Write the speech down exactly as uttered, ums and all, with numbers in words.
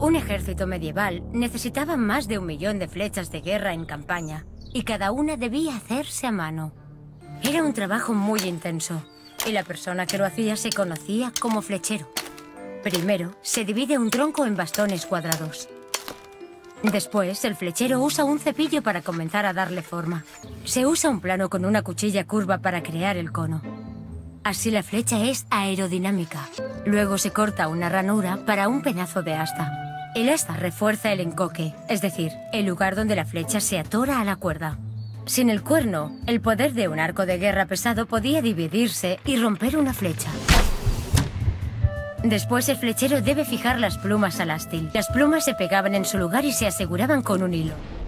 Un ejército medieval necesitaba más de un millón de flechas de guerra en campaña, y cada una debía hacerse a mano. Era un trabajo muy intenso, y la persona que lo hacía se conocía como flechero. Primero, se divide un tronco en bastones cuadrados. Después, el flechero usa un cepillo para comenzar a darle forma. Se usa un plano con una cuchilla curva para crear el cono. Así la flecha es aerodinámica. Luego se corta una ranura para un pedazo de asta. El asta refuerza el encoque, es decir, el lugar donde la flecha se atora a la cuerda. Sin el cuerno, el poder de un arco de guerra pesado podía dividirse y romper una flecha. Después el flechero debe fijar las plumas al ástil. Las plumas se pegaban en su lugar y se aseguraban con un hilo.